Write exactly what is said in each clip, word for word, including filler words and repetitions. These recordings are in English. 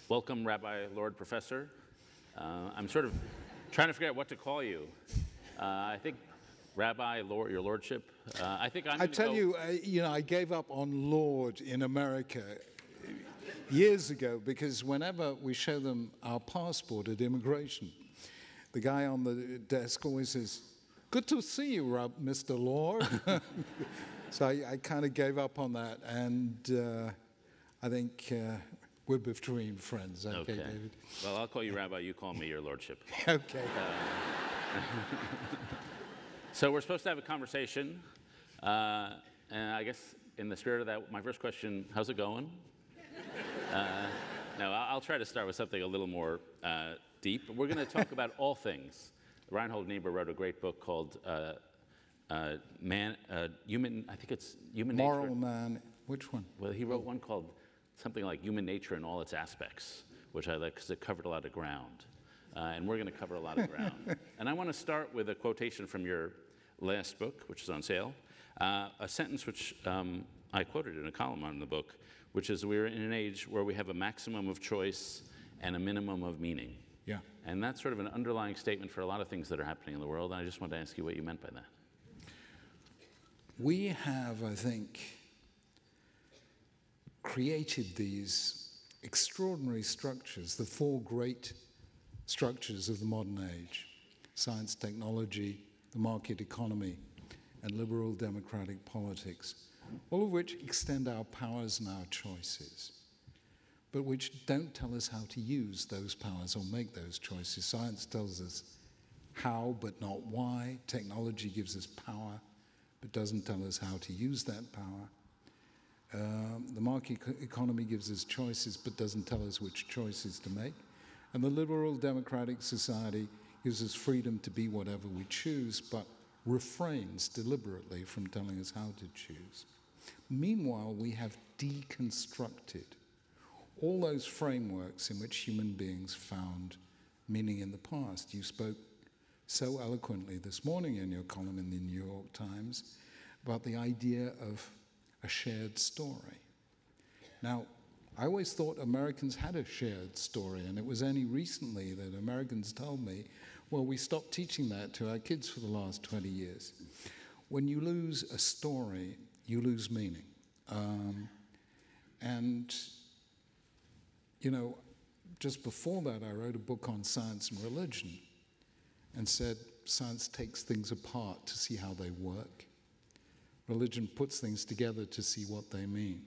Welcome, Rabbi Lord Professor. Uh, I'm sort of trying to figure out what to call you. Uh, I think Rabbi, Lord, your Lordship. Uh, I think I'm I tell go you, uh, you know, I gave up on Lord in America years ago because whenever we show them our passport at immigration, the guy on the desk always says, "Good to see you, Rob, Mister Lord." So I, I kind of gave up on that, and uh, I think uh, we're between friends. Okay, okay, David? Well, I'll call you Rabbi. You call me your Lordship. Okay. Uh, so we're supposed to have a conversation, uh, and I guess in the spirit of that, my first question, how's it going? Uh, no, I'll try to start with something a little more uh, deep. We're going to talk about all things. Reinhold Niebuhr wrote a great book called uh, uh, Man, uh, Human, I think it's Human Moral Nature. Man, which one? Well, he wrote one called something like Human Nature in All Its Aspects, which I like because it covered a lot of ground. Uh, and we're going to cover a lot of ground. And I want to start with a quotation from your last book, which is on sale, uh, a sentence which um, I quoted in a column on the book, which is, we're in an age where we have a maximum of choice and a minimum of meaning. Yeah. And that's sort of an underlying statement for a lot of things that are happening in the world, and I just wanted to ask you what you meant by that. We have, I think, created these extraordinary structures, the four great structures of the modern age: science, technology, the market economy, and liberal democratic politics, all of which extend our powers and our choices, but which don't tell us how to use those powers or make those choices. Science tells us how, but not why. Technology gives us power, but doesn't tell us how to use that power. Um, the market economy gives us choices, but doesn't tell us which choices to make. And the liberal democratic society gives us freedom to be whatever we choose, but refrains deliberately from telling us how to choose. Meanwhile, we have deconstructed all those frameworks in which human beings found meaning in the past. You spoke so eloquently this morning in your column in the New York Times about the idea of a shared story. Now, I always thought Americans had a shared story, and it was only recently that Americans told me, well, we stopped teaching that to our kids for the last twenty years. When you lose a story, you lose meaning. Um, and, you know, just before that, I wrote a book on science and religion and said science takes things apart to see how they work. Religion puts things together to see what they mean.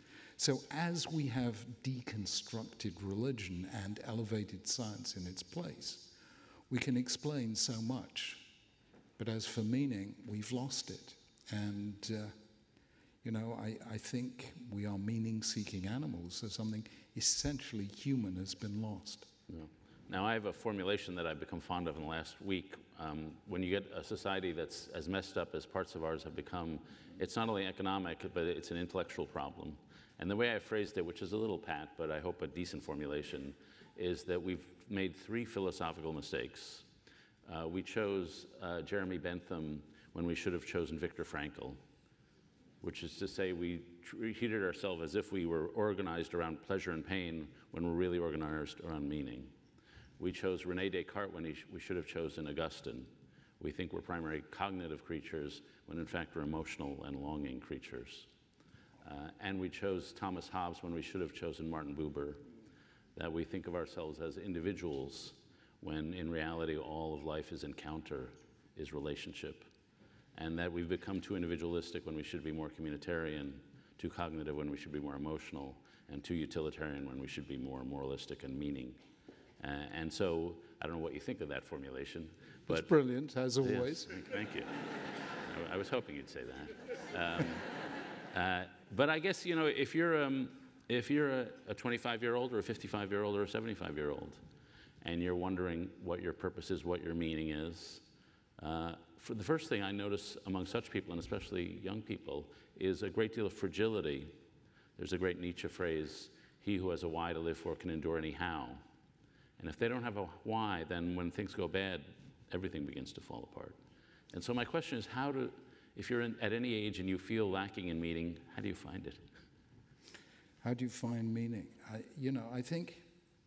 So as we have deconstructed religion and elevated science in its place, we can explain so much. But as for meaning, we've lost it. And, uh, you know, I, I think we are meaning-seeking animals, so something essentially human has been lost. Yeah. Now, I have a formulation that I've become fond of in the last week. Um, when you get a society that's as messed up as parts of ours have become, it's not only economic, but it's an intellectual problem. And the way I phrased it, which is a little pat, but I hope a decent formulation, is that we've made three philosophical mistakes. Uh, we chose uh, Jeremy Bentham when we should have chosen Viktor Frankl, which is to say we treated ourselves as if we were organized around pleasure and pain when we're really organized around meaning. We chose Rene Descartes when he sh we should have chosen Augustine. We think we're primarily cognitive creatures when in fact we're emotional and longing creatures. Uh, and we chose Thomas Hobbes when we should have chosen Martin Buber, that we think of ourselves as individuals when in reality all of life is encounter, is relationship. And that we've become too individualistic when we should be more communitarian, too cognitive when we should be more emotional, and too utilitarian when we should be more moralistic and meaning. Uh, and so, I don't know what you think of that formulation. But it's brilliant, as always. Yes, thank you. I, I was hoping you'd say that. Um, uh, but I guess, you know, if you're, um, if you're a twenty-five-year-old or a fifty-five-year-old or a seventy-five-year-old, and you're wondering what your purpose is, what your meaning is, uh, for the first thing I notice among such people, and especially young people, is a great deal of fragility. There's a great Nietzsche phrase, he who has a why to live for can endure any how. And if they don't have a why, then when things go bad, everything begins to fall apart. And so my question is, how to, if you're in, at any age and you feel lacking in meaning, how do you find it? How do you find meaning? I, you know, I think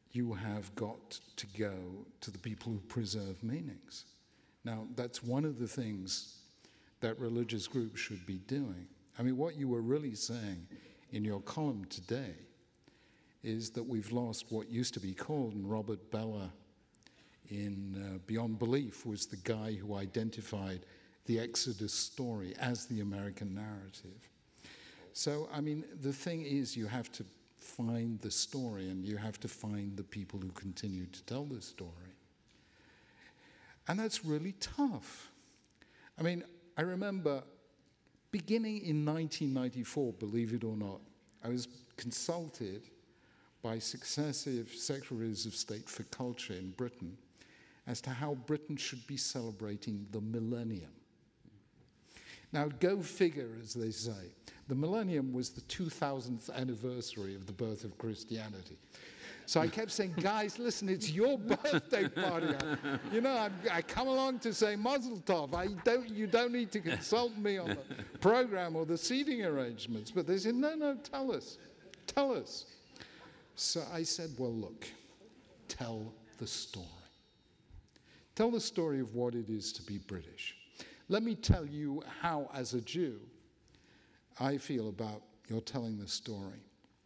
you have got to go to the people who preserve meanings. Now, that's one of the things that religious groups should be doing. I mean, what you were really saying in your column today is that we've lost what used to be called, and Robert Bellah in uh, Beyond Belief was the guy who identified the Exodus story as the American narrative. So, I mean, the thing is, you have to find the story, and you have to find the people who continue to tell the story. And that's really tough. I mean, I remember beginning in nineteen ninety-four, believe it or not, I was consulted by successive Secretaries of State for Culture in Britain as to how Britain should be celebrating the millennium. Now, go figure, as they say. The millennium was the two thousandth anniversary of the birth of Christianity. So I kept saying, guys, listen, it's your birthday party. I, you know, I, I come along to say Mazel Tov. I don't, you don't need to consult me on the program or the seating arrangements. But they said, no, no, tell us. Tell us. So I said, well, look, tell the story. Tell the story of what it is to be British. Let me tell you how, as a Jew, I feel about your telling the story.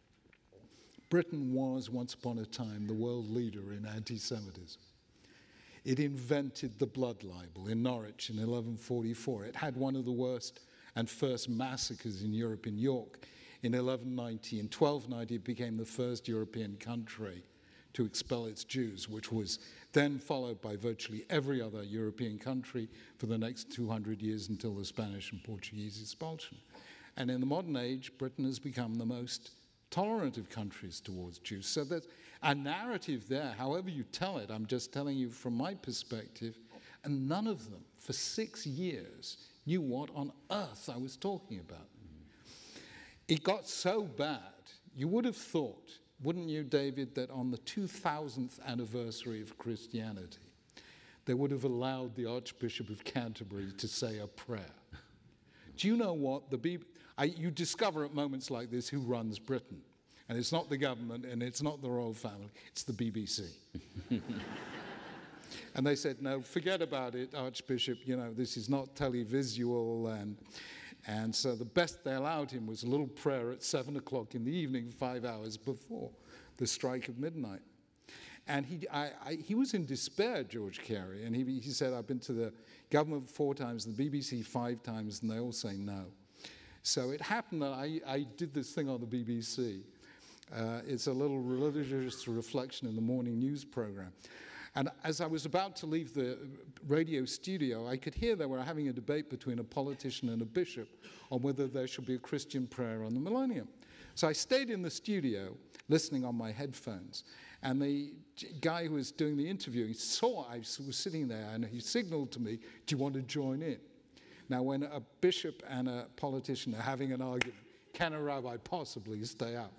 Britain was, once upon a time, the world leader in anti-Semitism. It invented the blood libel in Norwich in eleven forty-four. It had one of the worst and first massacres in Europe in York in eleven ninety. In twelve ninety, it became the first European country to expel its Jews, which was then followed by virtually every other European country for the next two hundred years until the Spanish and Portuguese expulsion. And in the modern age, Britain has become the most tolerant of countries towards Jews. So there's a narrative there, however you tell it. I'm just telling you from my perspective, and none of them, for six years, knew what on earth I was talking about. It got so bad, you would have thought, wouldn't you, David, that on the two thousandth anniversary of Christianity, they would have allowed the Archbishop of Canterbury to say a prayer. Do you know what? The B B I, you discover at moments like this who runs Britain. And it's not the government, and it's not the royal family, it's the B B C. And they said, no, forget about it, Archbishop, you know, this is not televisual. And, and so the best they allowed him was a little prayer at seven o'clock in the evening, five hours before the strike of midnight. And he, I, I, he was in despair, George Carey, and he, he said, I've been to the government four times, the B B C five times, and they all say no. So it happened that I, I did this thing on the B B C. Uh, it's a little religious reflection in the morning news program. And as I was about to leave the radio studio, I could hear they were having a debate between a politician and a bishop on whether there should be a Christian prayer on the millennium. So I stayed in the studio listening on my headphones. And the guy who was doing the interview, he saw I was sitting there, and he signaled to me, do you want to join in? Now, when a bishop and a politician are having an argument, can a rabbi possibly stay out?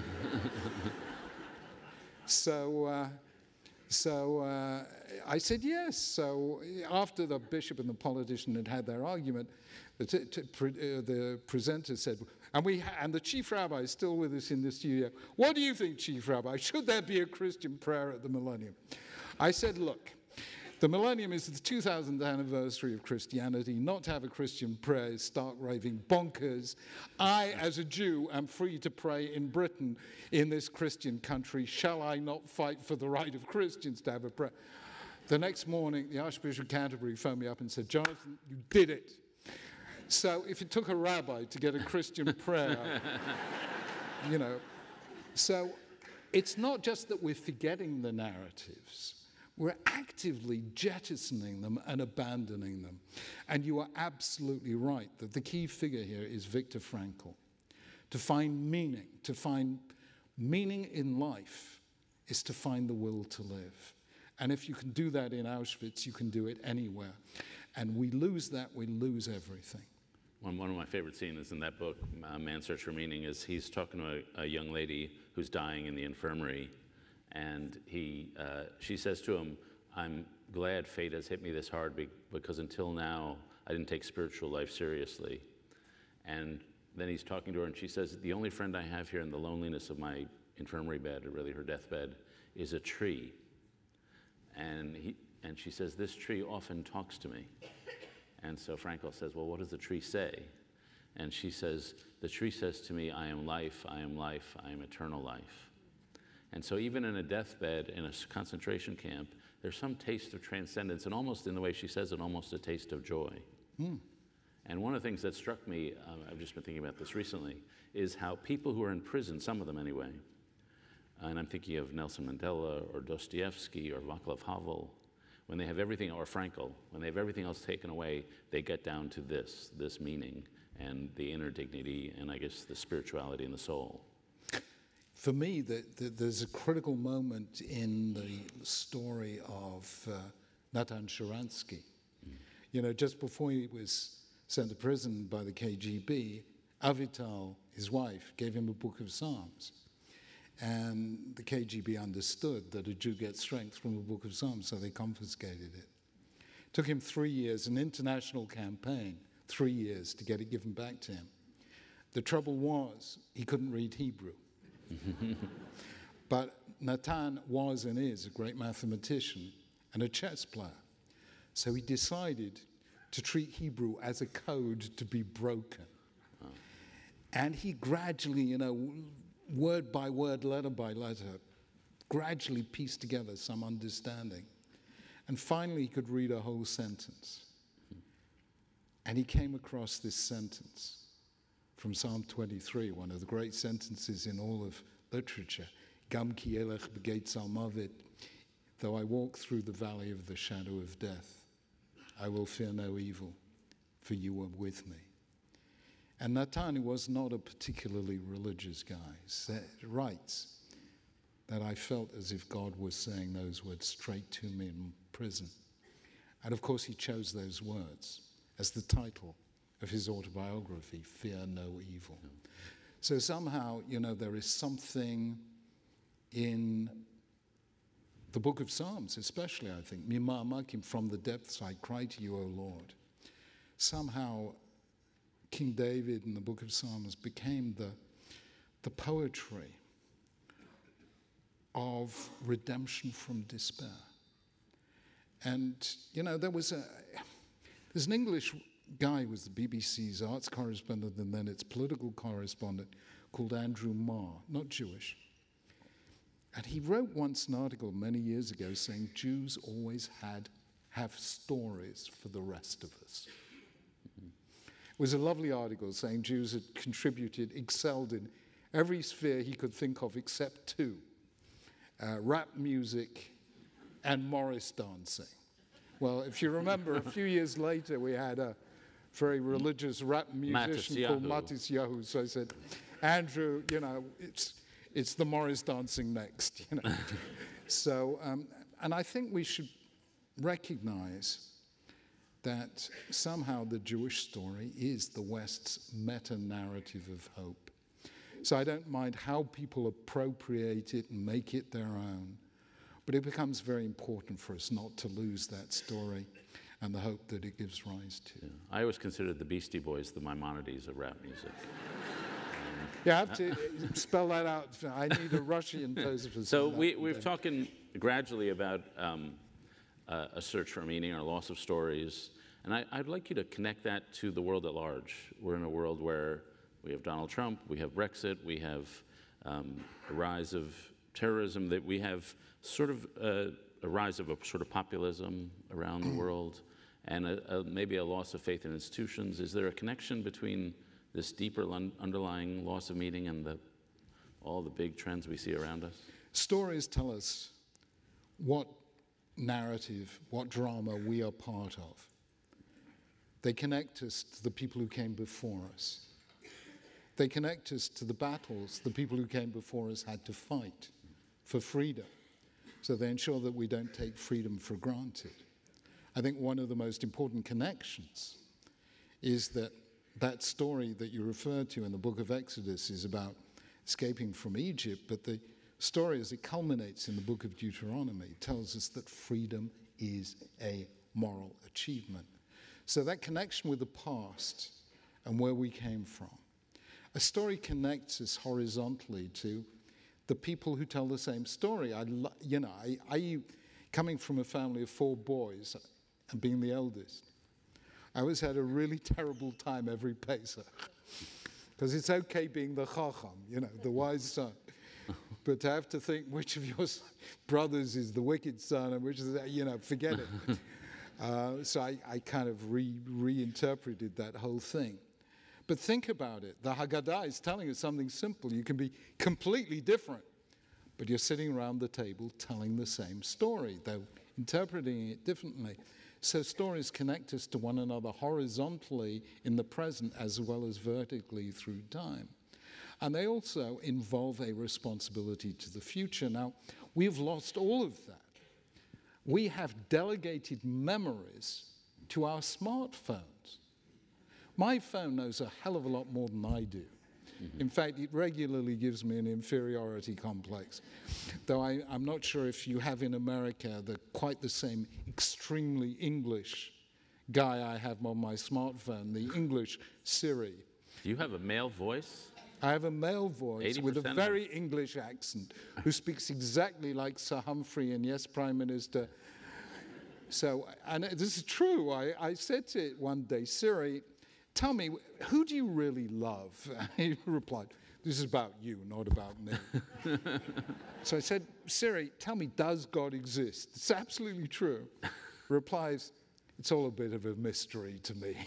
so uh, so uh, I said yes. So after the bishop and the politician had had their argument, the, t t pre uh, the presenter said, and, we ha and the chief rabbi is still with us in the studio, what do you think, Chief Rabbi? Should there be a Christian prayer at the millennium? I said, look, the millennium is the two thousandth anniversary of Christianity. Not to have a Christian prayer is stark raving bonkers. I, as a Jew, am free to pray in Britain, in this Christian country. Shall I not fight for the right of Christians to have a prayer? The next morning, the Archbishop of Canterbury phoned me up and said, Jonathan, you did it. So if it took a rabbi to get a Christian prayer, you know. So it's not just that we're forgetting the narratives. We're actively jettisoning them and abandoning them. And you are absolutely right that the key figure here is Viktor Frankl. To find meaning, to find meaning in life is to find the will to live. And if you can do that in Auschwitz, you can do it anywhere. And we lose that, we lose everything. One, one of my favorite scenes in that book, uh, Man's Search for Meaning, is he's talking to a, a young lady who's dying in the infirmary. And he, uh, she says to him, I'm glad fate has hit me this hard be because until now, I didn't take spiritual life seriously. And then he's talking to her, and she says, the only friend I have here in the loneliness of my infirmary bed, or really her deathbed, is a tree. And, he, and she says, this tree often talks to me. And so Frankl says, well, what does the tree say? And she says, the tree says to me, I am life, I am life, I am eternal life. And so even in a deathbed, in a concentration camp, there's some taste of transcendence, and almost in the way she says it, almost a taste of joy. Mm. And one of the things that struck me, um, I've just been thinking about this recently, is how people who are in prison, some of them anyway, and I'm thinking of Nelson Mandela or Dostoevsky or Václav Havel, when they have everything, or Frankl, when they have everything else taken away, they get down to this, this meaning and the inner dignity and I guess the spirituality in the soul. For me, the, the, there's a critical moment in the story of uh, Natan Sharansky. Mm. You know, just before he was sent to prison by the K G B, Avital, his wife, gave him a book of Psalms. And the K G B understood that a Jew gets strength from a book of Psalms, so they confiscated it. It took him three years, an international campaign, three years to get it given back to him. The trouble was, he couldn't read Hebrew. But Natan was and is a great mathematician and a chess player. So he decided to treat Hebrew as a code to be broken. Oh. And he gradually, you know, word by word, letter by letter, gradually pieced together some understanding. And finally, he could read a whole sentence. And he came across this sentence from Psalm twenty-three, one of the great sentences in all of literature. Gam ki elech b'geitz al mavet, though I walk through the valley of the shadow of death, I will fear no evil, for you are with me. And Natan was not a particularly religious guy. He writes that I felt as if God was saying those words straight to me in prison. And of course, he chose those words as the title of his autobiography, Fear No Evil. Yeah. So somehow, you know, there is something in the book of Psalms, especially, I think, Mima Amakim, from the depths I cry to you, O Lord. Somehow, King David in the book of Psalms became the, the poetry of redemption from despair. And, you know, there was a, there's an English guy who was the B B C's arts correspondent and then its political correspondent called Andrew Marr, not Jewish. And he wrote once an article many years ago saying Jews always had have stories for the rest of us. Mm-hmm. It was a lovely article saying Jews had contributed, excelled in every sphere he could think of except two, uh, rap music and Morris dancing. Well, if you remember, a few years later we had a very religious rap musician called Matisyahu. So I said, Andrew, you know, it's it's the Morris dancing next, you know. So, um, and I think we should recognize that somehow the Jewish story is the West's meta-narrative of hope. So I don't mind how people appropriate it and make it their own, but it becomes very important for us not to lose that story and the hope that it gives rise to. Yeah. I always considered the Beastie Boys the Maimonides of rap music. Yeah, I have to spell that out. I need a Russian Tosafos. So we, we've talking gradually about um, uh, a search for meaning or loss of stories, and I, I'd like you to connect that to the world at large. We're in a world where we have Donald Trump, we have Brexit, we have um, a rise of terrorism, that we have sort of a, a rise of a sort of populism around the world, and a, a, maybe a loss of faith in institutions. Is there a connection between this deeper underlying loss of meaning and the, all the big trends we see around us? Stories tell us what narrative, what drama we are part of. They connect us to the people who came before us. They connect us to the battles the people who came before us had to fight for freedom. So they ensure that we don't take freedom for granted. I think one of the most important connections is that that story that you refer to in the book of Exodus is about escaping from Egypt, but the story as it culminates in the book of Deuteronomy tells us that freedom is a moral achievement. So that connection with the past and where we came from. A story connects us horizontally to the people who tell the same story. I, lo- you know, I, I, coming from a family of four boys and being the eldest, I always had a really terrible time every Pesach. Because it's okay being the chacham, you know, the wise son. But to have to think which of your brothers is the wicked son and which is, you know, forget it. uh, so I, I kind of re, reinterpreted that whole thing. But think about it. The Haggadah is telling us something simple. You can be completely different, but you're sitting around the table telling the same story, though interpreting it differently. So stories connect us to one another horizontally in the present as well as vertically through time. And they also involve a responsibility to the future. Now, we've lost all of that. We have delegated memories to our smartphones. My phone knows a hell of a lot more than I do. Mm-hmm. In fact, it regularly gives me an inferiority complex. Though I, I'm not sure if you have in America the, quite the same extremely English guy I have on my smartphone, the English Siri. Do you have a male voice? I have a male voice with a very English accent who speaks exactly like Sir Humphrey in Yes, Prime Minister. So, and this is true. I, I said to it one day, Siri, tell me, who do you really love? And he replied, this is about you, not about me. So I said, Siri, tell me, does God exist? It's absolutely true. Replies, it's all a bit of a mystery to me.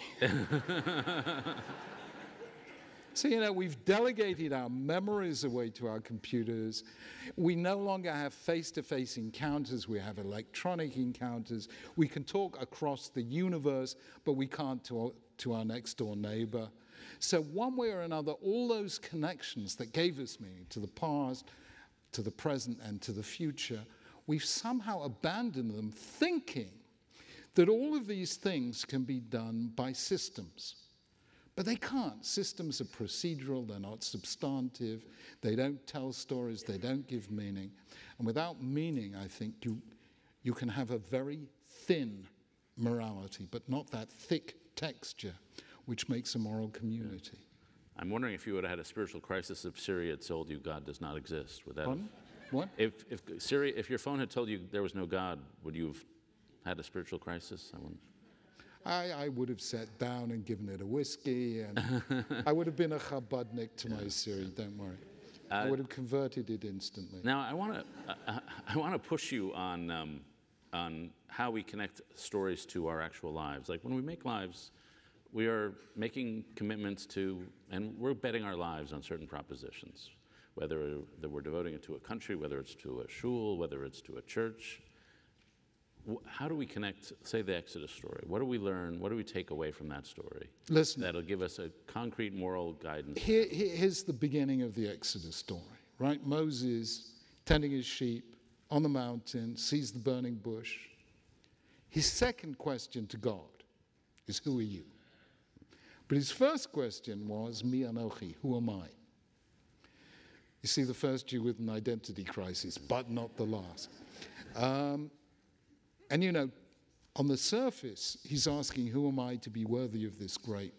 So, you know, we've delegated our memories away to our computers. We no longer have face-to-face encounters. We have electronic encounters. We can talk across the universe, but we can't talk to our next-door neighbor. So one way or another, all those connections that gave us meaning to the past, to the present, and to the future, we've somehow abandoned them thinking that all of these things can be done by systems. But they can't. Systems are procedural, they're not substantive, they don't tell stories, they don't give meaning. And without meaning, I think you, you can have a very thin morality, but not that thick texture, which makes a moral community. I'm wondering if you would have had a spiritual crisis if Siri had told you God does not exist. Would that Pardon? What? If, if Siri, if your phone had told you there was no God, would you have had a spiritual crisis? I wonder. I, I would have sat down and given it a whiskey, and I would have been a Chabadnik to my Siri, don't worry. Uh, I would have converted it instantly. Now, I want to uh, I want to push you on, um, on how we connect stories to our actual lives. Like when we make lives, we are making commitments to, and we're betting our lives on certain propositions, whether that we're devoting it to a country, whether it's to a shul, whether it's to a church. How do we connect, say, the Exodus story? What do we learn? What do we take away from that story? Listen. That'll give us a concrete moral guidance. Here, here's the beginning of the Exodus story, right? Moses tending his sheep on the mountain, sees the burning bush. His second question to God is, who are you? But his first question was, Mi Anochi, who am I? You see, the first Jew with an identity crisis, but not the last. Um, And you know, on the surface, he's asking, who am I to be worthy of this great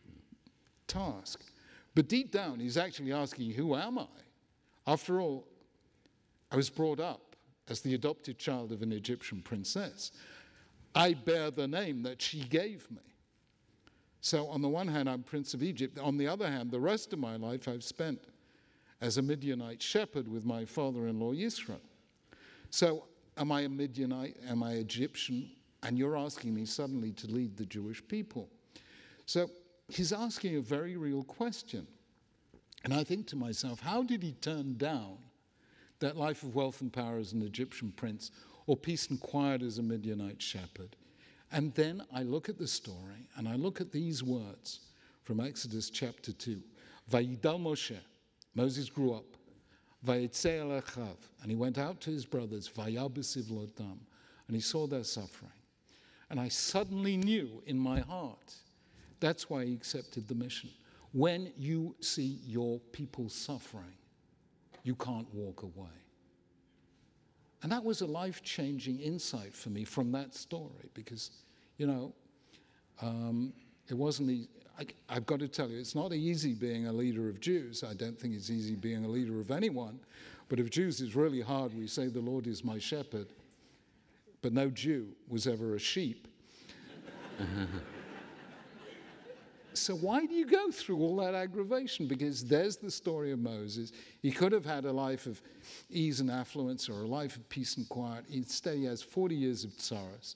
task? But deep down, he's actually asking, who am I? After all, I was brought up as the adopted child of an Egyptian princess. I bear the name that she gave me. So on the one hand, I'm Prince of Egypt. On the other hand, the rest of my life I've spent as a Midianite shepherd with my father-in-law, Yisro. So am I a Midianite? Am I Egyptian? And you're asking me suddenly to lead the Jewish people. So he's asking a very real question. And I think to myself, how did he turn down that life of wealth and power as an Egyptian prince, or peace and quiet as a Midianite shepherd? And then I look at the story, and I look at these words from Exodus chapter two. Vayidal Moshe, Moses grew up. Vayetzei el achav, and he went out to his brothers, Vayabes ivlotam, and he saw their suffering. And I suddenly knew in my heart, that's why he accepted the mission. When you see your people suffering, you can't walk away. And that was a life-changing insight for me from that story, because, you know, um, it wasn't easy. I, I've got to tell you, it's not easy being a leader of Jews. I don't think it's easy being a leader of anyone. But if Jews is really hard, we say the Lord is my shepherd. But no Jew was ever a sheep. So why do you go through all that aggravation? Because there's the story of Moses. He could have had a life of ease and affluence or a life of peace and quiet. Instead, he has forty years of sorrows.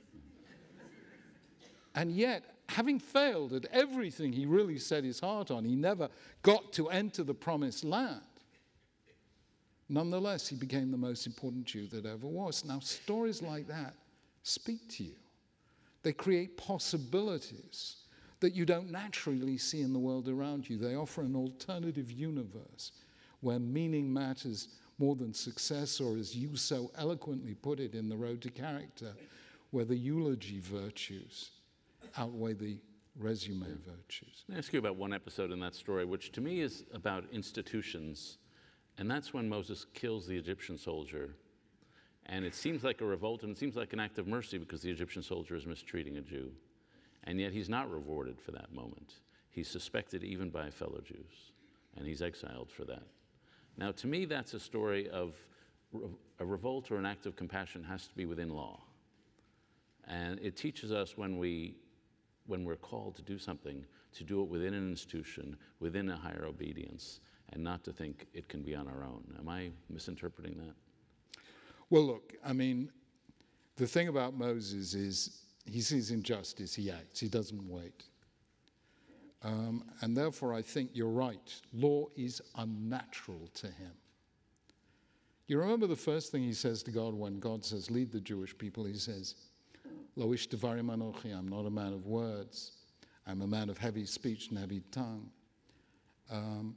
And yet, having failed at everything he really set his heart on, he never got to enter the promised land. Nonetheless, he became the most important Jew that ever was. Now, stories like that speak to you. They create possibilities that you don't naturally see in the world around you. They offer an alternative universe where meaning matters more than success, or as you so eloquently put it in The Road to Character, where the eulogy virtues outweigh the resume virtues. Let me ask you about one episode in that story, which to me is about institutions. And that's when Moses kills the Egyptian soldier. And it seems like a revolt, and it seems like an act of mercy because the Egyptian soldier is mistreating a Jew. And yet he's not rewarded for that moment. He's suspected even by fellow Jews, and he's exiled for that. Now, to me, that's a story of a revolt or an act of compassion has to be within law. And it teaches us when, we, when we're called to do something, to do it within an institution, within a higher obedience, and not to think it can be on our own. Am I misinterpreting that? Well, look, I mean, the thing about Moses is he sees injustice, he acts, he doesn't wait. Um, and therefore, I think you're right. Law is unnatural to him. You remember the first thing he says to God when God says, lead the Jewish people, he says, Lo ish devarim anochi, I'm not a man of words. I'm a man of heavy speech and heavy tongue. Um,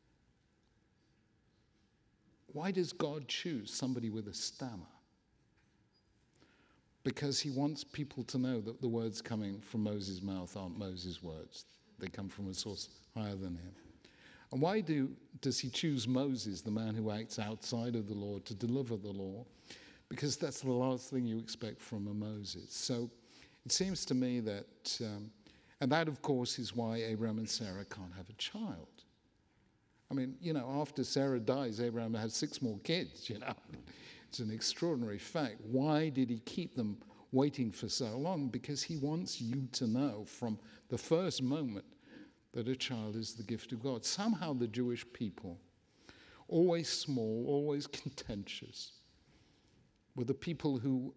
why does God choose somebody with a stammer? Because he wants people to know that the words coming from Moses' mouth aren't Moses' words. They come from a source higher than him. And why do, does he choose Moses, the man who acts outside of the law, to deliver the law? Because that's the last thing you expect from a Moses. So it seems to me that, um, and that of course is why Abraham and Sarah can't have a child. I mean, you know, after Sarah dies, Abraham has six more kids, you know. It's an extraordinary fact. Why did he keep them waiting for so long? Because he wants you to know from the first moment that a child is the gift of God. Somehow the Jewish people, always small, always contentious, were the people who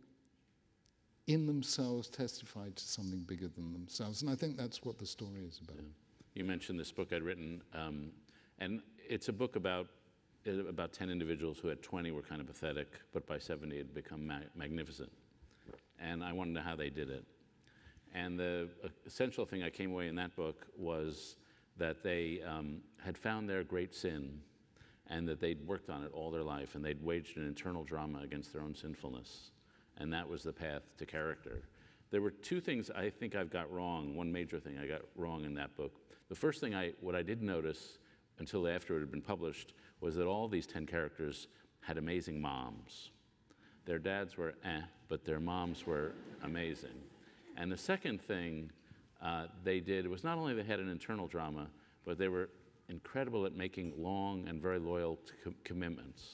in themselves testified to something bigger than themselves. And I think that's what the story is about. Yeah. You mentioned this book I'd written, um, and it's a book about about ten individuals who at twenty were kind of pathetic, but by seventy had become ma magnificent. And I wanted to know how they did it. And the essential thing I came away in that book was that they um, had found their great sin and that they'd worked on it all their life, and they'd waged an internal drama against their own sinfulness. And that was the path to character. There were two things I think I've got wrong, one major thing I got wrong in that book. The first thing, I, what I did notice until after it had been published, was that all these ten characters had amazing moms. Their dads were eh, but their moms were amazing. And the second thing uh, they did was not only they had an internal drama, but they were incredible at making long and very loyal co commitments.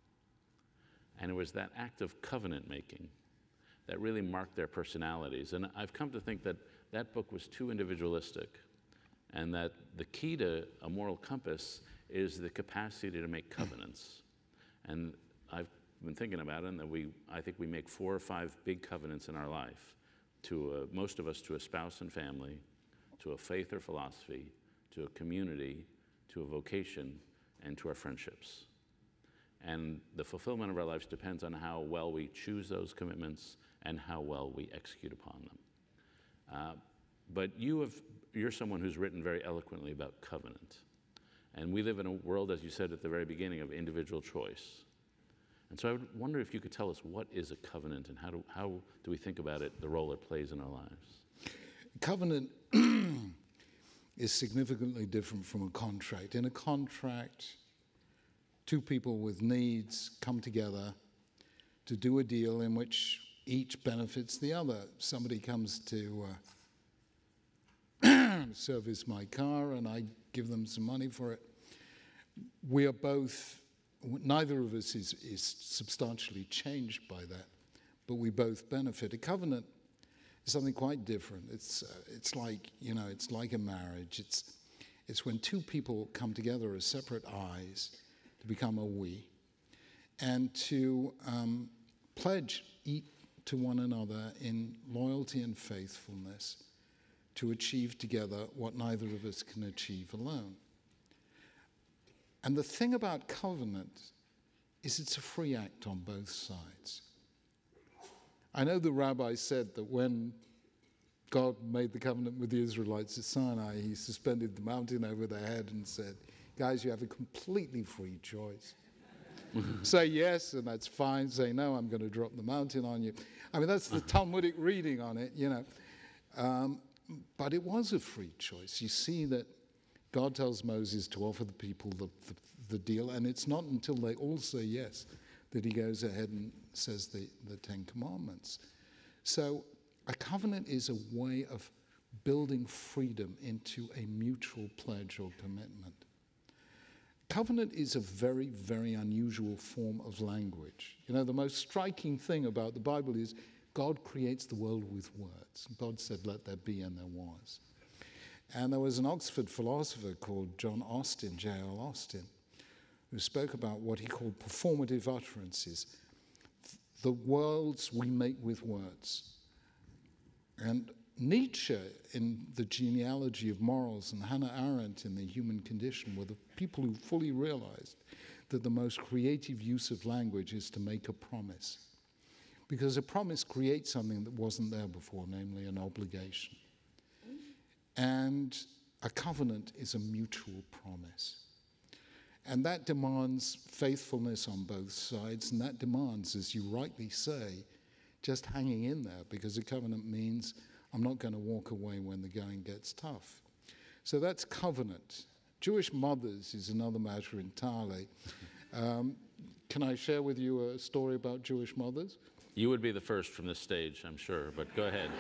And it was that act of covenant making that really marked their personalities. And I've come to think that that book was too individualistic, and that the key to a moral compass is the capacity to make covenants. And I've been thinking about it, and that we, I think we make four or five big covenants in our life, to a, most of us to a spouse and family, to a faith or philosophy, to a community, to a vocation, and to our friendships. And the fulfillment of our lives depends on how well we choose those commitments and how well we execute upon them. Uh, but you have, you're someone who's written very eloquently about covenant. And we live in a world, as you said at the very beginning, of individual choice. And so I would wonder if you could tell us what is a covenant, and how do, how do we think about it, the role it plays in our lives? Covenant is significantly different from a contract. In a contract, two people with needs come together to do a deal in which each benefits the other. Somebody comes to uh, service my car and I give them some money for it. We are both, neither of us is, is substantially changed by that, but we both benefit. A covenant is something quite different. It's, uh, it's like, you know, it's like a marriage. It's, it's when two people come together as separate I's to become a we, and to um, pledge each to one another in loyalty and faithfulness to achieve together what neither of us can achieve alone. And the thing about covenant is it's a free act on both sides. I know the rabbi said that when God made the covenant with the Israelites at Sinai, he suspended the mountain over their head and said, guys, you have a completely free choice. Say yes, and that's fine. Say no, I'm going to drop the mountain on you. I mean, that's the Talmudic reading on it, you know. Um, but it was a free choice. You see that God tells Moses to offer the people the, the, the deal, and it's not until they all say yes that he goes ahead and says the, the Ten Commandments. So a covenant is a way of building freedom into a mutual pledge or commitment. Covenant is a very, very unusual form of language. You know, the most striking thing about the Bible is God creates the world with words. God said, let there be, and there was. And there was an Oxford philosopher called John Austin, J L Austin, who spoke about what he called performative utterances, the worlds we make with words. And Nietzsche, in The Genealogy of Morals, and Hannah Arendt in The Human Condition, were the people who fully realized that the most creative use of language is to make a promise. Because a promise creates something that wasn't there before, namely an obligation. And a covenant is a mutual promise. And that demands faithfulness on both sides, and that demands, as you rightly say, just hanging in there, because a covenant means I'm not going to walk away when the going gets tough. So that's covenant. Jewish mothers is another matter entirely. Um, can I share with you a story about Jewish mothers? You would be the first from this stage, I'm sure, but go ahead.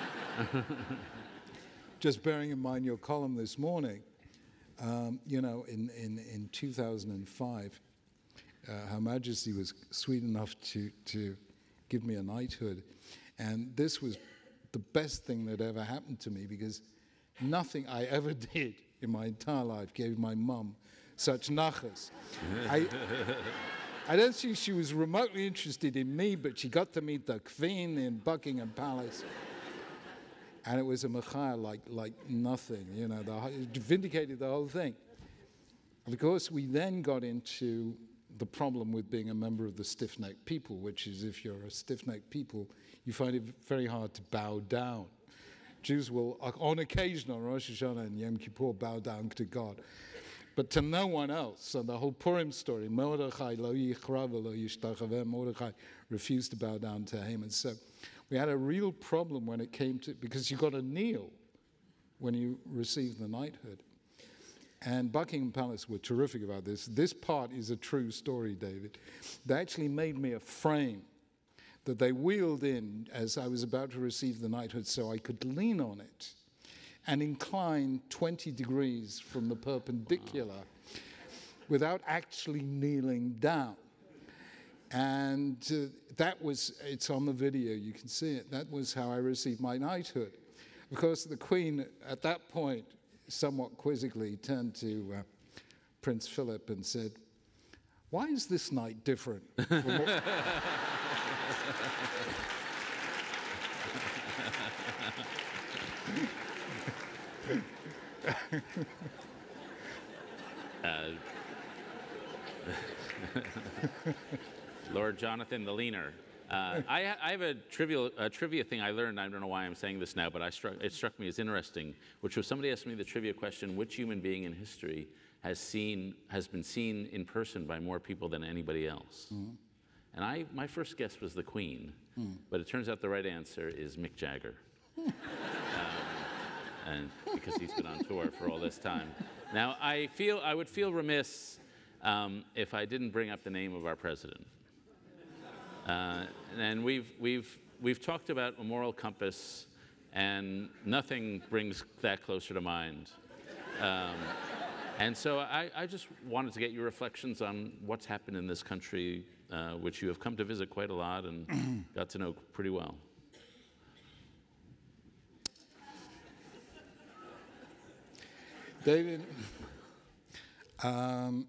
Just bearing in mind your column this morning, um, you know, in, in, in two thousand five, uh, Her Majesty was sweet enough to, to give me a knighthood. And this was the best thing that ever happened to me, because nothing I ever did in my entire life gave my mum such nachas. I, I don't think she was remotely interested in me, but she got to meet the Queen in Buckingham Palace. And it was a mechaya like, like nothing, you know, the, it vindicated the whole thing. And of course, we then got into the problem with being a member of the stiff-necked people, which is if you're a stiff-necked people, you find it very hard to bow down. Jews will, on occasion on Rosh Hashanah and Yom Kippur, bow down to God, but to no one else. And the whole Purim story, Mordechai lo yichra v'lo yishtachaveh, Mordechai refused to bow down to Haman. So we had a real problem when it came to, because you got to kneel when you receive the knighthood. And Buckingham Palace were terrific about this. This part is a true story, David. They actually made me a frame that they wheeled in as I was about to receive the knighthood so I could lean on it and incline twenty degrees from the perpendicular without actually kneeling down. And uh, that was, it's on the video, you can see it, that was how I received my knighthood. Of course, the Queen, at that point, somewhat quizzically, turned to uh, Prince Philip and said, "Why is this night different from what uh, Lord Jonathan the Leaner. Uh, I, I have a trivial a trivia thing I learned. I don't know why I'm saying this now, but I struck, it struck me as interesting, which was somebody asked me the trivia question, which human being in history has seen has been seen in person by more people than anybody else? Mm-hmm. And I, my first guess was the Queen, mm. but it turns out the right answer is Mick Jagger. um, and because he's been on tour for all this time. Now, I feel I would feel remiss um, if I didn't bring up the name of our president. Uh, and we've we've we've talked about a moral compass and nothing brings that closer to mind. Um, and so I, I just wanted to get your reflections on what's happened in this country, uh, which you have come to visit quite a lot and got to know pretty well. David, um,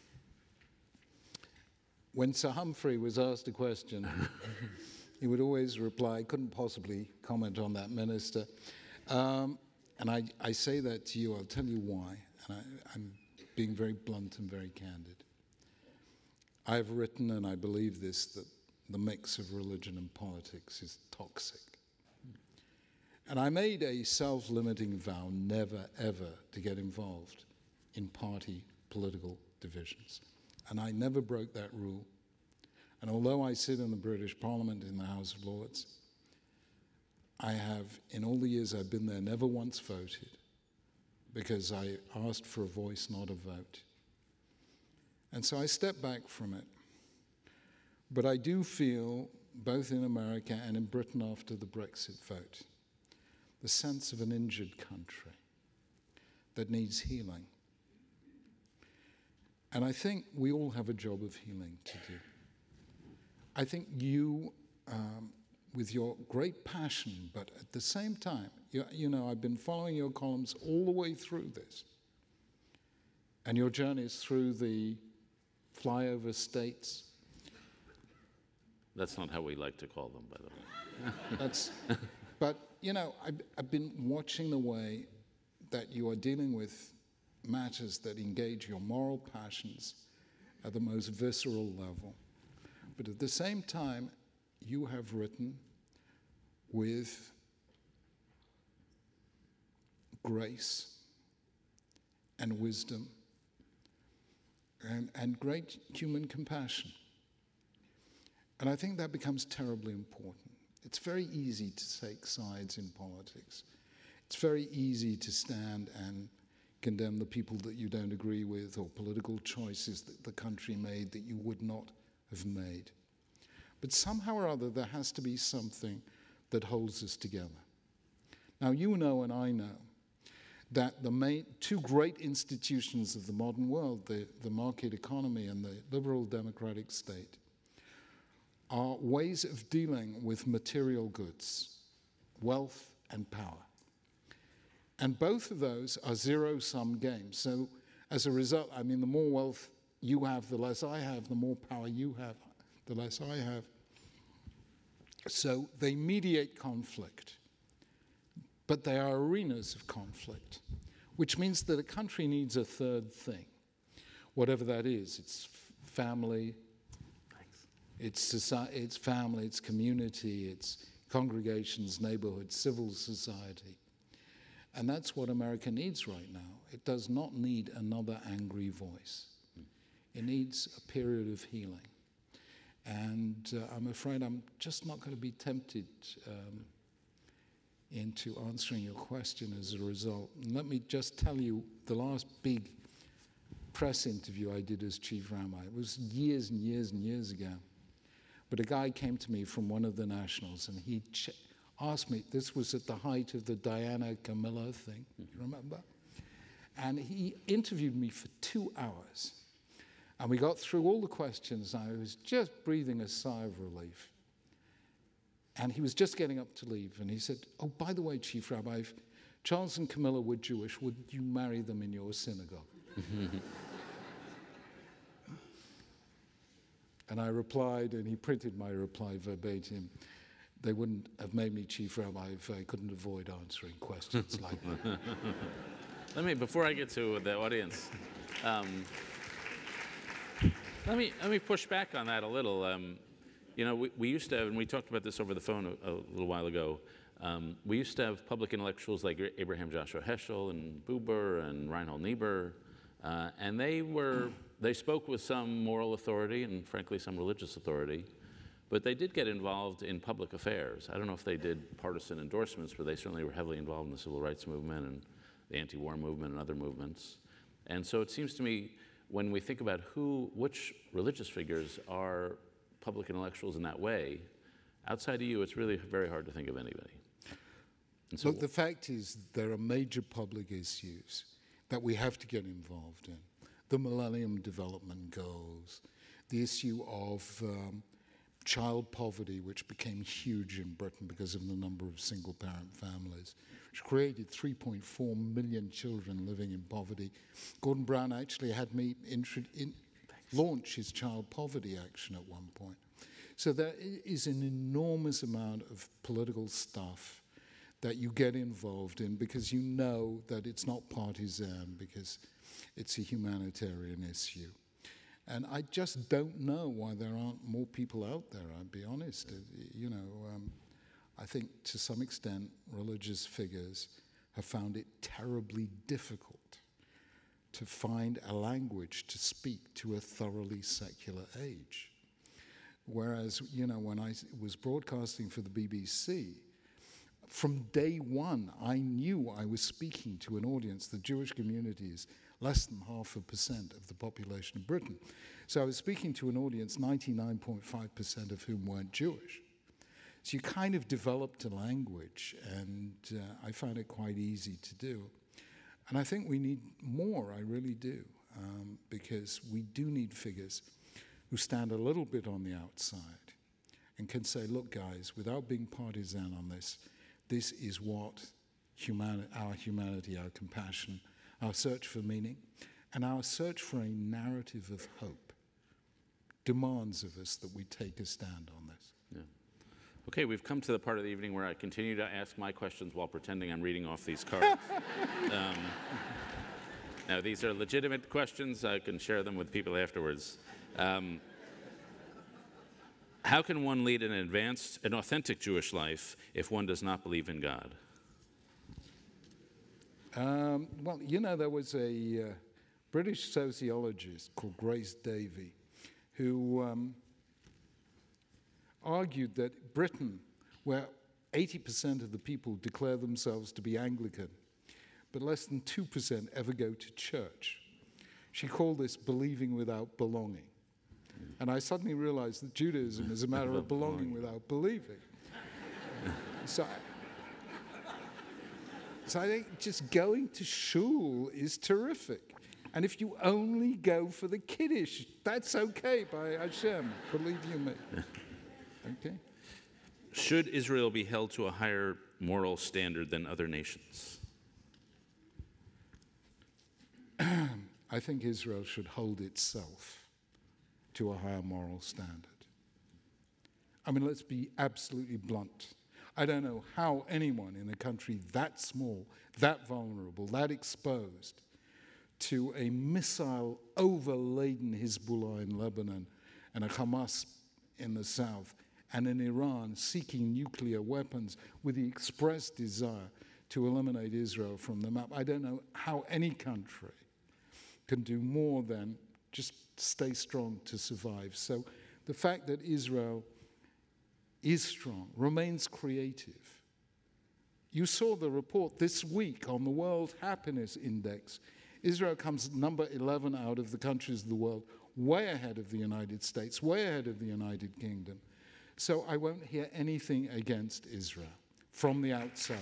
when Sir Humphrey was asked a question, he would always reply, couldn't possibly comment on that, Minister. Um, and I, I say that to you, I'll tell you why. And I, I'm being very blunt and very candid. I've written, and I believe this, that the mix of religion and politics is toxic. And I made a self-limiting vow never, ever to get involved in party political divisions. And I never broke that rule. And although I sit in the British Parliament in the House of Lords, I have, in all the years I've been there, never once voted because I asked for a voice, not a vote. And so I stepped back from it. But I do feel, both in America and in Britain after the Brexit vote, the sense of an injured country that needs healing. And I think we all have a job of healing to do. I think you, um, with your great passion, but at the same time, you, you know, I've been following your columns all the way through this. And your journeys through the flyover states. That's not how we like to call them, by the way. That's, but, you know, I've, I've been watching the way that you are dealing with matters that engage your moral passions at the most visceral level. But at the same time, you have written with grace and wisdom and, and great human compassion. And I think that becomes terribly important. It's very easy to take sides in politics. It's very easy to stand and condemn the people that you don't agree with or political choices that the country made that you would not have made. But somehow or other, there has to be something that holds us together. Now, you know and I know that the main, two great institutions of the modern world, the, the market economy and the liberal democratic state, are ways of dealing with material goods, wealth and power. And both of those are zero-sum games. So as a result, I mean, the more wealth you have, the less I have, the more power you have, the less I have. So they mediate conflict, but they are arenas of conflict, which means that a country needs a third thing, whatever that is. It's family, it's society, it's family, it's community, it's congregations, neighborhoods, civil society. And that's what America needs right now. It does not need another angry voice. It needs a period of healing. And uh, I'm afraid I'm just not going to be tempted um, into answering your question as a result. And let me just tell you, the last big press interview I did as chief rabbi, it was years and years and years ago. But a guy came to me from one of the nationals, and he ch asked me, this was at the height of the Diana Camilla thing, you remember? And he interviewed me for two hours. And we got through all the questions, and I was just breathing a sigh of relief. And he was just getting up to leave, and he said, oh, by the way, Chief Rabbi, if Charles and Camilla were Jewish, would you marry them in your synagogue? And I replied, and he printed my reply verbatim, they wouldn't have made me chief rabbi if I couldn't avoid answering questions like that. Let me, before I get to the audience, um, let me let me push back on that a little. Um, you know, we, we used to have, and we talked about this over the phone a, a little while ago. Um, we used to have public intellectuals like Abraham Joshua Heschel and Buber and Reinhold Niebuhr, uh, and they were they spoke with some moral authority and, frankly, some religious authority. But they did get involved in public affairs. I don't know if they did partisan endorsements, but they certainly were heavily involved in the civil rights movement and the anti-war movement and other movements. And so it seems to me, when we think about who, which religious figures are public intellectuals in that way, outside of you, it's really very hard to think of anybody. And so Look, the fact is there are major public issues that we have to get involved in. The Millennium Development Goals, the issue of um, child poverty, which became huge in Britain because of the number of single-parent families, which created three point four million children living in poverty. Gordon Brown actually had me intro- in, launch his child poverty action at one point. So there is an enormous amount of political stuff that you get involved in because you know that it's not partisan, because it's a humanitarian issue. And I just don't know why there aren't more people out there, I'll be honest. Uh, You know, um, I think to some extent religious figures have found it terribly difficult to find a language to speak to a thoroughly secular age. Whereas, you know, when I was broadcasting for the B B C, from day one, I knew I was speaking to an audience. The Jewish community is less than half a percent of the population of Britain. So I was speaking to an audience, ninety-nine point five percent of whom weren't Jewish. So you kind of developed a language, and uh, I found it quite easy to do. And I think we need more, I really do, um, because we do need figures who stand a little bit on the outside and can say, look, guys, without being partisan on this, this is what humani- our humanity, our compassion, our search for meaning, and our search for a narrative of hope demands of us that we take a stand on this. Yeah. Okay, we've come to the part of the evening where I continue to ask my questions while pretending I'm reading off these cards. um, now, these are legitimate questions. I can share them with people afterwards. Um, how can one lead an advanced and authentic Jewish life if one does not believe in God? Um, well, you know, there was a uh, British sociologist called Grace Davey who um, argued that Britain, where eighty percent of the people declare themselves to be Anglican, but less than two percent ever go to church. She called this believing without belonging. And I suddenly realized that Judaism is a matter of belonging without believing. so, so I think just going to shul is terrific. And if you only go for the Kiddush, that's okay by Hashem, believe you me. Okay? Should Israel be held to a higher moral standard than other nations? I think Israel should hold itself to a higher moral standard. I mean, let's be absolutely blunt. I don't know how anyone in a country that small, that vulnerable, that exposed to a missile overladen Hezbollah in Lebanon and a Hamas in the south and an Iran seeking nuclear weapons with the express desire to eliminate Israel from the map. I don't know how any country can do more than just stay strong to survive. So the fact that Israel is strong, remains creative. You saw the report this week on the World Happiness Index. Israel comes number eleven out of the countries of the world, way ahead of the United States, way ahead of the United Kingdom. So I won't hear anything against Israel from the outside.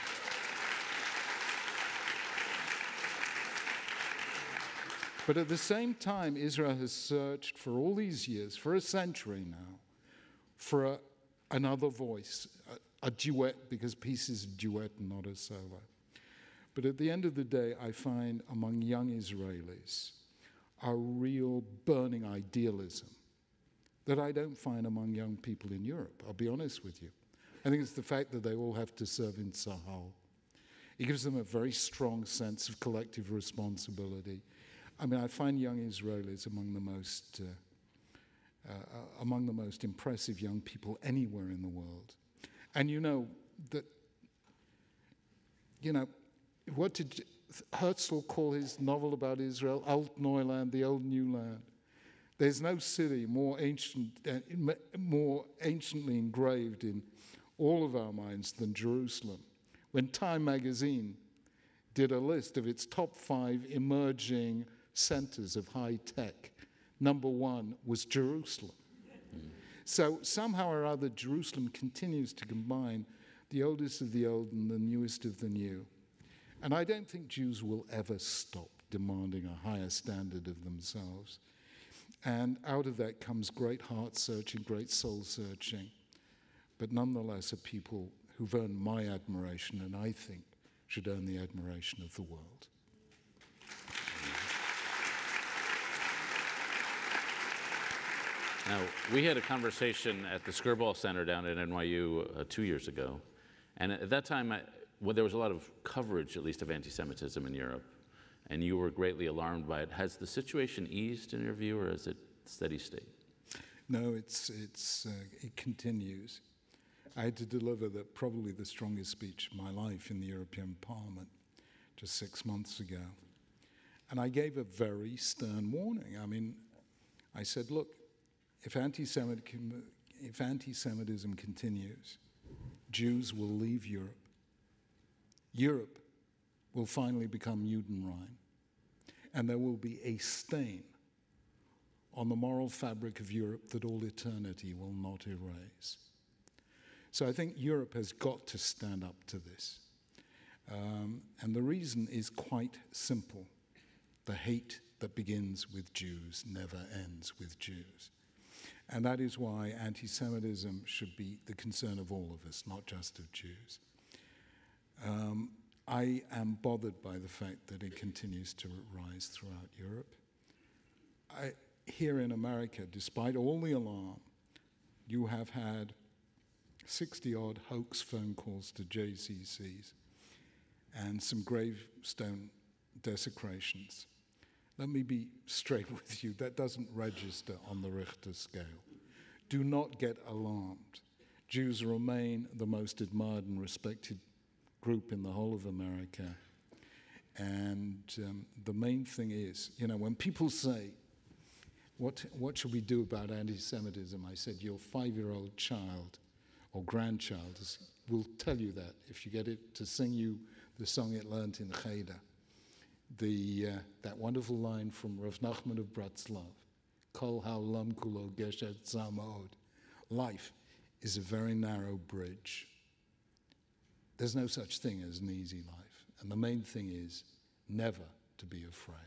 But at the same time, Israel has searched for all these years, for a century now, for a, another voice, a, a duet, because peace is a duet and not a solo. But at the end of the day, I find among young Israelis a real burning idealism that I don't find among young people in Europe, I'll be honest with you. I think it's the fact that they all have to serve in Tzahal. It gives them a very strong sense of collective responsibility. I mean, I find young Israelis among the most uh, uh, among the most impressive young people anywhere in the world. And you know that, you know, what did Herzl call his novel about Israel? Alt Neuland, the Old New Land. There's no city more ancient, uh, more anciently engraved in all of our minds than Jerusalem. When Time magazine did a list of its top five emerging centers of high tech, number one was Jerusalem. Mm. So somehow or other, Jerusalem continues to combine the oldest of the old and the newest of the new. And I don't think Jews will ever stop demanding a higher standard of themselves. And out of that comes great heart searching, great soul searching, but nonetheless are people who've earned my admiration and I think should earn the admiration of the world. Now, we had a conversation at the Skirball Center down at N Y U uh, two years ago. And at that time, I, well, there was a lot of coverage, at least, of anti-Semitism in Europe. And you were greatly alarmed by it. Has the situation eased in your view, or is it steady state? No, it's, it's, uh, it continues. I had to deliver the, probably the strongest speech of my life in the European Parliament just six months ago. And I gave a very stern warning. I mean, I said, look, if anti-Semitism, if anti-Semitism continues, Jews will leave Europe. Europe will finally become Judenrein. And there will be a stain on the moral fabric of Europe that all eternity will not erase. So I think Europe has got to stand up to this. Um, and the reason is quite simple. The hate that begins with Jews never ends with Jews. And that is why anti-Semitism should be the concern of all of us, not just of Jews. Um, I am bothered by the fact that it continues to rise throughout Europe. I, here in America, despite all the alarm, you have had sixty-odd hoax phone calls to J C Cs and some gravestone desecrations. Let me be straight with you, that doesn't register on the Richter scale. Do not get alarmed. Jews remain the most admired and respected group in the whole of America. And um, the main thing is, you know, when people say, what, what should we do about anti-Semitism? I said, your five-year-old child or grandchild is, will tell you that if you get it to sing you the song it learned in Cheder. The, uh, that wonderful line from Rav Nachman of Bratslav, Kol ha'olam kulo geshet zamod. Life is a very narrow bridge. There's no such thing as an easy life. And the main thing is never to be afraid.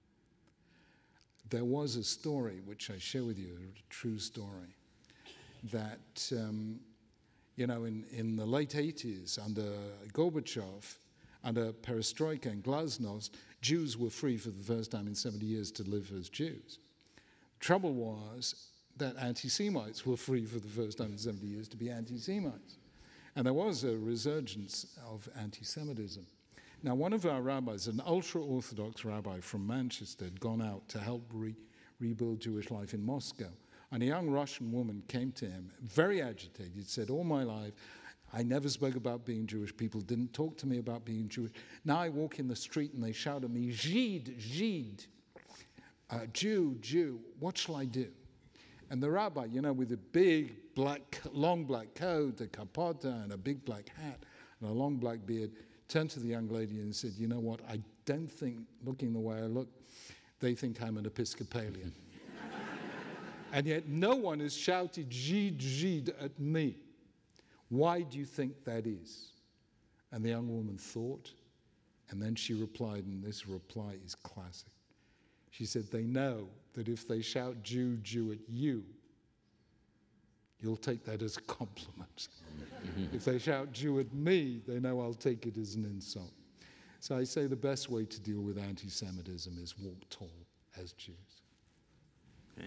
There was a story, which I share with you, a true story, that, um, you know, in, in the late eighties, under Gorbachev, under Perestroika and Glasnost, Jews were free for the first time in seventy years to live as Jews. Trouble was that anti-Semites were free for the first time in seventy years to be anti-Semites. And there was a resurgence of anti-Semitism. Now, one of our rabbis, an ultra-Orthodox rabbi from Manchester, had gone out to help re rebuild Jewish life in Moscow. And a young Russian woman came to him, very agitated, said, all my life, I never spoke about being Jewish. People didn't talk to me about being Jewish. Now I walk in the street and they shout at me, Žid, Žid, uh, Jew, Jew, what shall I do? And the rabbi, you know, with a big black, long black coat, a kapota, and a big black hat, and a long black beard, turned to the young lady and said, you know what, I don't think, looking the way I look, they think I'm an Episcopalian. And yet no one has shouted Žid, Žid at me. Why do you think that is? And the young woman thought, and then she replied, and this reply is classic. She said, they know that if they shout Jew, Jew at you, you'll take that as a compliment. If they shout Jew at me, they know I'll take it as an insult. So I say the best way to deal with anti-Semitism is walk tall as Jews. Okay.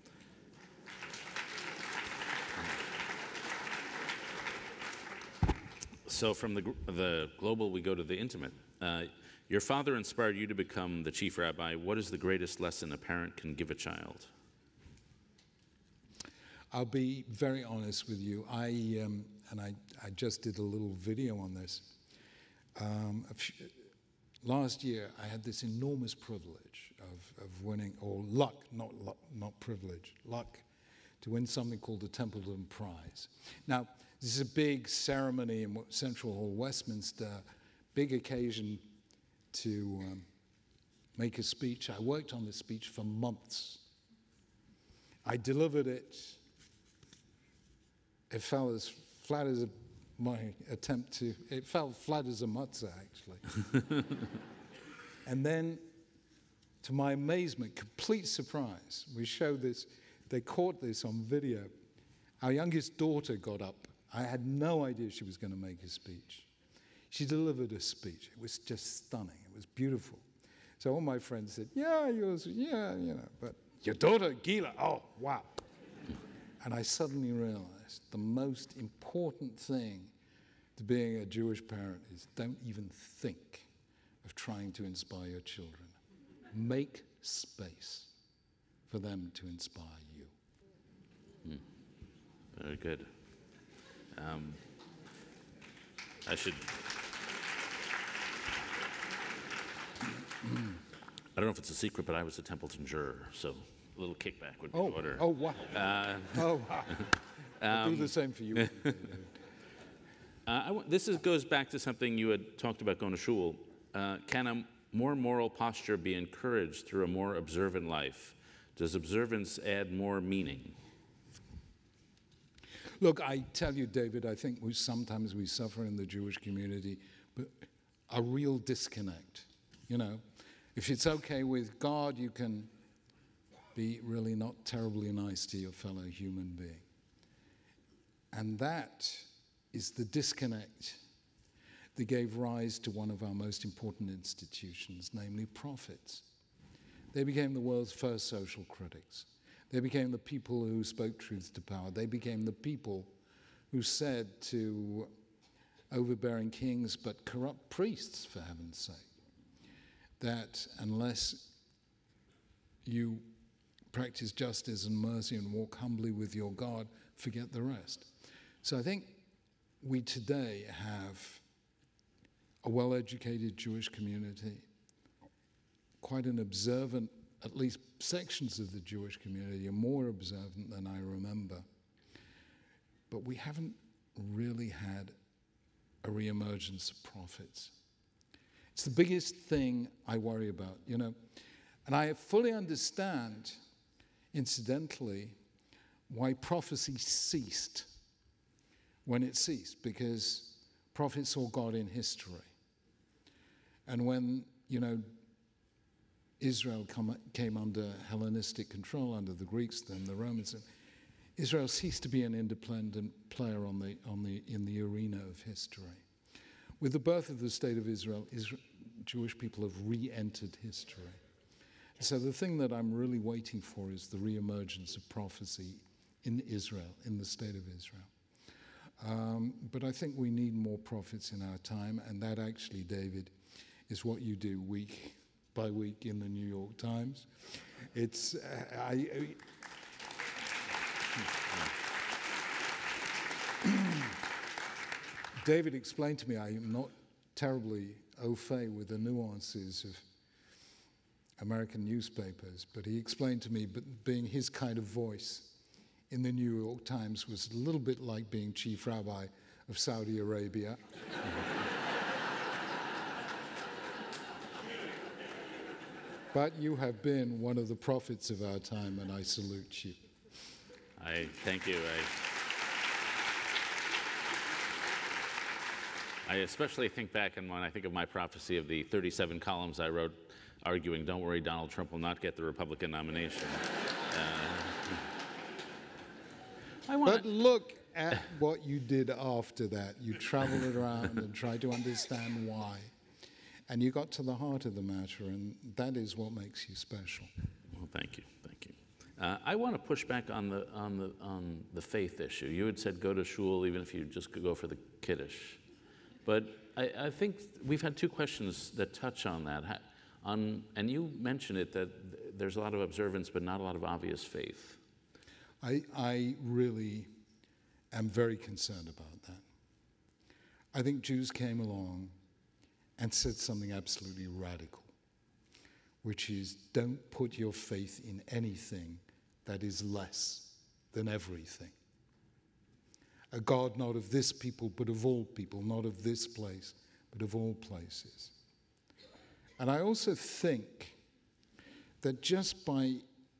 So from the, the global, we go to the intimate. Uh, your father inspired you to become the chief rabbi. What is the greatest lesson a parent can give a child? I'll be very honest with you. I, um, and I, I just did a little video on this. Um, a few, last year, I had this enormous privilege of, of winning, or luck, not luck, not privilege, luck, to win something called the Templeton Prize. Now, this is a big ceremony in Central Hall, Westminster, big occasion to um, make a speech. I worked on this speech for months. I delivered it. It fell as flat as a my attempt to, it fell flat as a matzah, actually. And then, to my amazement, complete surprise, we showed this, they caught this on video. Our youngest daughter got up. I had no idea she was going to make a speech. She delivered a speech. It was just stunning. It was beautiful. So all my friends said, yeah, yours, yeah, you know, but your daughter, Gila, oh, wow. And I suddenly realized the most important thing to being a Jewish parent is don't even think of trying to inspire your children. Make space for them to inspire you. Mm. Very good. Um, I should... I don't know if it's a secret, but I was a Templeton juror, so a little kickback would be oh, in order. Oh, wow. Uh, oh, wow. I'll um, do the same for you. uh, I w this is, goes back to something you had talked about going to shul. Uh, can a more moral posture be encouraged through a more observant life? Does observance add more meaning? Look, I tell you, David, I think we, sometimes we suffer in the Jewish community but a real disconnect. You know, if it's okay with God, you can be really not terribly nice to your fellow human being. And that is the disconnect that gave rise to one of our most important institutions, namely prophets. They became the world's first social critics. They became the people who spoke truth to power. They became the people who said to overbearing kings, but corrupt priests, for heaven's sake, that unless you practice justice and mercy and walk humbly with your God, forget the rest. So I think we today have a well-educated Jewish community, quite an observant, at least sections of the Jewish community are more observant than I remember. But we haven't really had a reemergence of prophets. It's the biggest thing I worry about, you know. And I fully understand, incidentally, why prophecy ceased when it ceased, because prophets saw God in history. And when, you know, Israel come, came under Hellenistic control, under the Greeks, then the Romans, Israel ceased to be an independent player on the, on the, in the arena of history. With the birth of the State of Israel, Israel Jewish people have re-entered history. So the thing that I'm really waiting for is the re-emergence of prophecy in Israel, in the State of Israel. Um, but I think we need more prophets in our time, and that actually, David, is what you do week by week in the New York Times. It's, uh, I, I David explained to me I am not terribly au fait with the nuances of American newspapers, but he explained to me, but being his kind of voice in the New York Times was a little bit like being chief rabbi of Saudi Arabia. But you have been one of the prophets of our time, and I salute you. I thank you. I, I especially think back, and when I think of my prophecy of the thirty-seven columns I wrote arguing, don't worry, Donald Trump will not get the Republican nomination. uh, I want but look at what you did after that. You traveled around and tried to understand why. And you got to the heart of the matter, and that is what makes you special. Well, thank you, thank you. Uh, I want to push back on the, on, the, on the faith issue. You had said go to shul even if you just could go for the kiddush. But I, I think we've had two questions that touch on that. Ha, on, and you mentioned it, that there's a lot of observance but not a lot of obvious faith. I, I really am very concerned about that. I think Jews came along and said something absolutely radical, which is don't put your faith in anything that is less than everything. A God not of this people, but of all people, not of this place, but of all places. And I also think that just by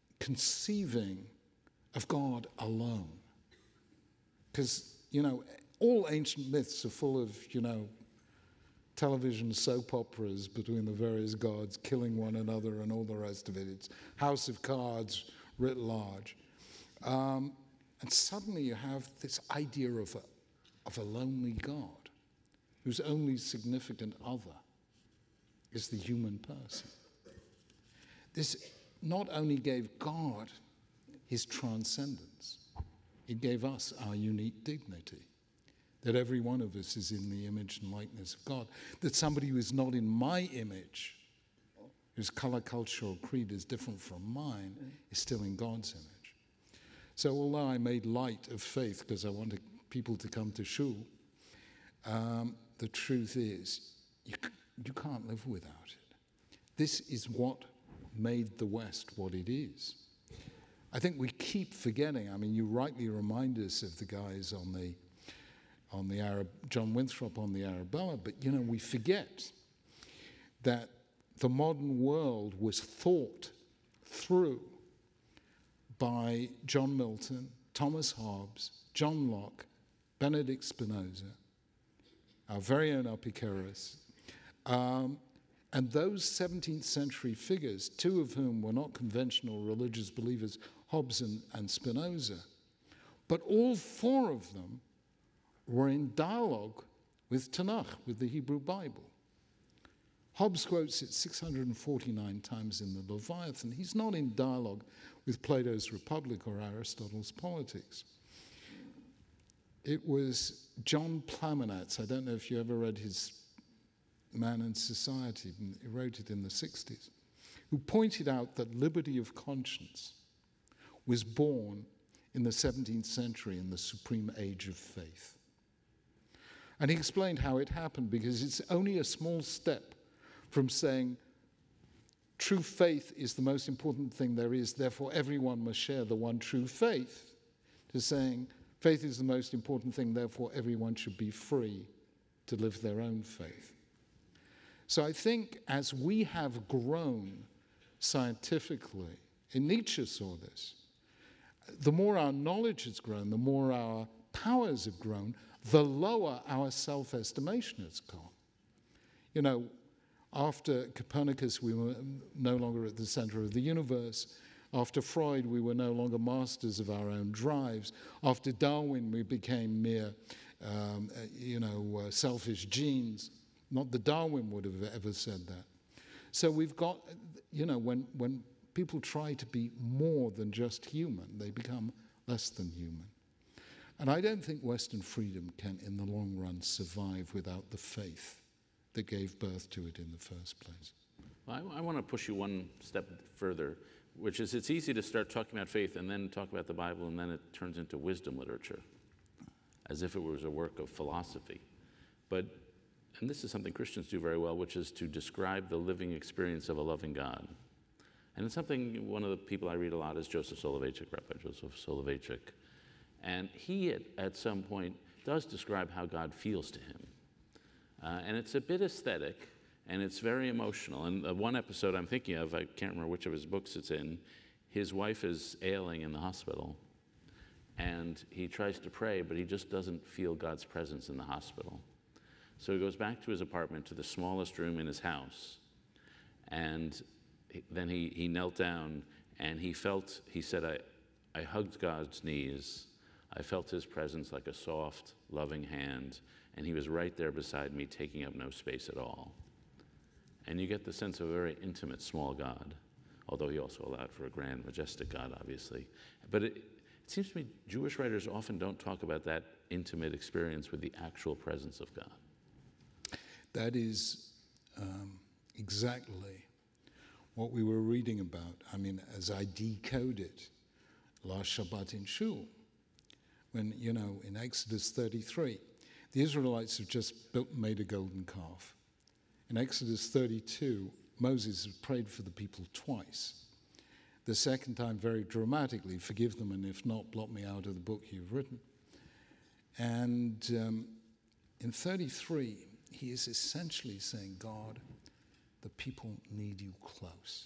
conceiving of God alone, because, you know, all ancient myths are full of, you know, television soap operas between the various gods killing one another and all the rest of it. It's House of Cards writ large. Um, and suddenly you have this idea of a, of a lonely God whose only significant other is the human person. This not only gave God his transcendence, it gave us our unique dignity. That every one of us is in the image and likeness of God. That somebody who is not in my image, whose color, culture, or creed is different from mine, is still in God's image. So although I made light of faith because I wanted people to come to shul, um, the truth is you, you can't live without it. This is what made the West what it is. I think we keep forgetting. I mean, you rightly remind us of the guys on the on the Arab, John Winthrop on the Arabella, but you know, we forget that the modern world was thought through by John Milton, Thomas Hobbes, John Locke, Benedict Spinoza, our very own Epicurus, um, and those seventeenth century figures, two of whom were not conventional religious believers, Hobbes and, and Spinoza, but all four of them were in dialogue with Tanakh, with the Hebrew Bible. Hobbes quotes it six hundred forty-nine times in the Leviathan. He's not in dialogue with Plato's Republic or Aristotle's Politics. It was John Plamenatz, I don't know if you ever read his Man and Society, he wrote it in the sixties, who pointed out that liberty of conscience was born in the seventeenth century in the supreme age of faith. And he explained how it happened, because it's only a small step from saying true faith is the most important thing there is, therefore everyone must share the one true faith, to saying faith is the most important thing, therefore everyone should be free to live their own faith. So I think as we have grown scientifically, and Nietzsche saw this, the more our knowledge has grown, the more our powers have grown, the lower our self-estimation has gone. You know, after Copernicus, we were no longer at the center of the universe. After Freud, we were no longer masters of our own drives. After Darwin, we became mere, um, uh, you know, uh, selfish genes. Not that Darwin would have ever said that. So we've got, you know, when, when people try to be more than just human, they become less than human. And I don't think Western freedom can, in the long run, survive without the faith that gave birth to it in the first place. Well, I, I want to push you one step further, which is it's easy to start talking about faith and then talk about the Bible, and then it turns into wisdom literature, as if it was a work of philosophy. But, and this is something Christians do very well, which is to describe the living experience of a loving God. And it's something, one of the people I read a lot is Joseph Soloveitchik, Rabbi Joseph Soloveitchik. And he, at, at some point, does describe how God feels to him. Uh, and it's a bit aesthetic, and it's very emotional. And the one episode I'm thinking of, I can't remember which of his books it's in, his wife is ailing in the hospital, and he tries to pray, but he just doesn't feel God's presence in the hospital. So he goes back to his apartment, to the smallest room in his house, and he, then he, he knelt down, and he felt, he said, I, I hugged God's knees. I felt his presence like a soft, loving hand, and he was right there beside me, taking up no space at all. And you get the sense of a very intimate, small God, although he also allowed for a grand, majestic God, obviously. But it, it seems to me Jewish writers often don't talk about that intimate experience with the actual presence of God. That is um, exactly what we were reading about. I mean, as I decode it, last Shabbat in Shul, when, you know, in Exodus thirty-three, the Israelites have just built, made a golden calf. In Exodus thirty-two, Moses has prayed for the people twice. The second time, very dramatically, forgive them, and if not, blot me out of the book you've written. And um, in thirty-three, he is essentially saying, God, the people need you close.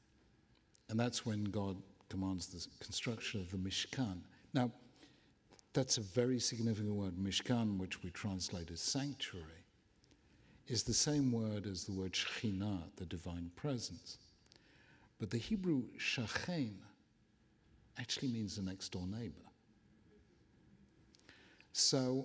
And that's when God commands the construction of the Mishkan. Now, That's a very significant word. Mishkan, which we translate as sanctuary, is the same word as the word Shekhinah, the divine presence. But the Hebrew shachen actually means the next door neighbor. So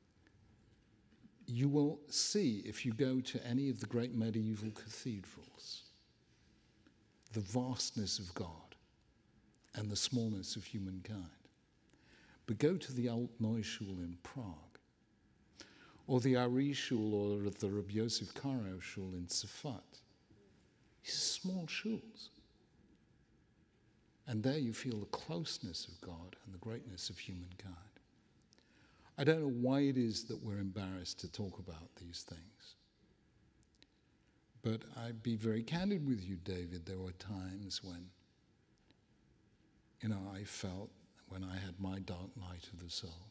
you will see, if you go to any of the great medieval cathedrals, the vastness of God and the smallness of humankind. But go to the Alt-Neuschule in Prague, or the Ari Shul, or the Rabbi Yosef Karo Shul in Safat. These are small shuls. And there you feel the closeness of God and the greatness of humankind. I don't know why it is that we're embarrassed to talk about these things. But I'd be very candid with you, David. There were times when, you know, I felt when I had my dark night of the soul.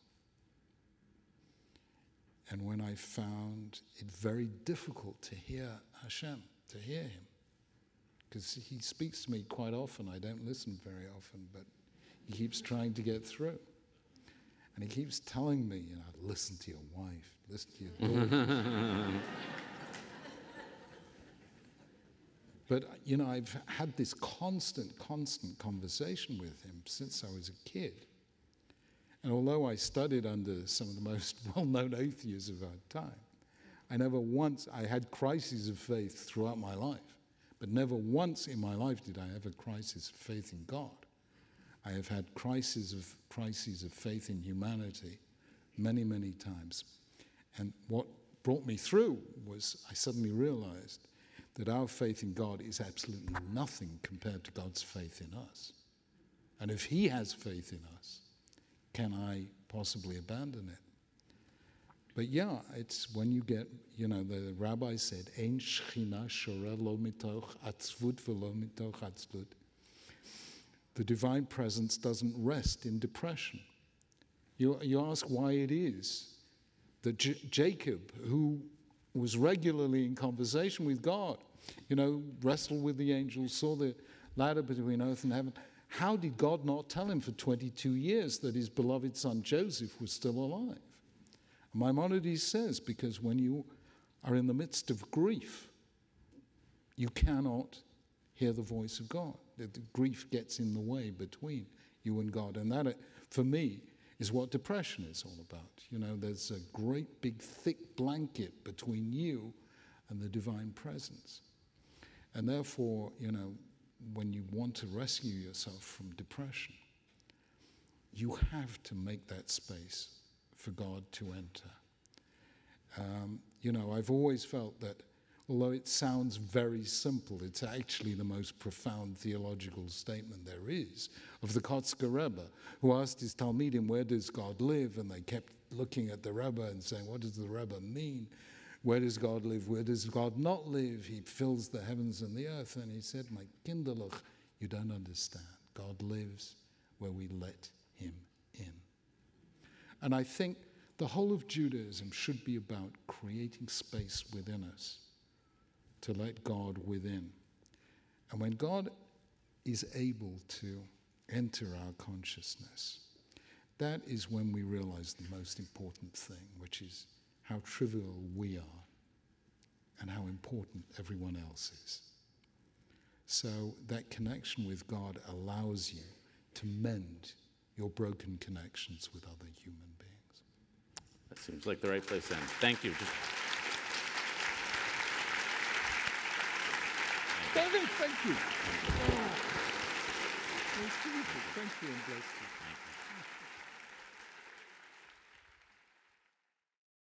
And when I found it very difficult to hear Hashem, to hear him. Because he speaks to me quite often. I don't listen very often, but he keeps trying to get through. And he keeps telling me, you know, listen to your wife, listen to your daughter. But, you know, I've had this constant, constant conversation with him since I was a kid. And although I studied under some of the most well-known atheists of our time, I never once, I had crises of faith throughout my life. But never once in my life did I have a crisis of faith in God. I have had crises of, crises of faith in humanity many, many times. And what brought me through was I suddenly realized that our faith in God is absolutely nothing compared to God's faith in us. And if he has faith in us, can I possibly abandon it? But yeah, it's when you get, you know, the rabbi said, Ein Shechina shoreh lo mitoch atzvut velo mitoch atzlut. The divine presence doesn't rest in depression. You, you ask why it is that J Jacob, who was regularly in conversation with God, you know, wrestled with the angels, saw the ladder between earth and heaven, how did God not tell him for twenty-two years that his beloved son Joseph was still alive? Maimonides says, because when you are in the midst of grief, you cannot hear the voice of God. The, the grief gets in the way between you and God. And that, for me, is what depression is all about. You know, there's a great big thick blanket between you and the divine presence. And therefore, you know, when you want to rescue yourself from depression, you have to make that space for God to enter. Um, you know, I've always felt that although it sounds very simple, it's actually the most profound theological statement there is of the Kotzker Rebbe, who asked his Talmidim, where does God live? And they kept looking at the Rebbe and saying, what does the Rebbe mean? Where does God live? Where does God not live? He fills the heavens and the earth. And he said, my kinderlich, you don't understand. God lives where we let him in. And I think the whole of Judaism should be about creating space within us to let God within. And when God is able to enter our consciousness, that is when we realize the most important thing, which is how trivial we are and how important everyone else is. So that connection with God allows you to mend your broken connections with other human beings. That seems like the right place to end. Thank you. Just David, thank you. Oh, it's beautiful. Thank you and bless you.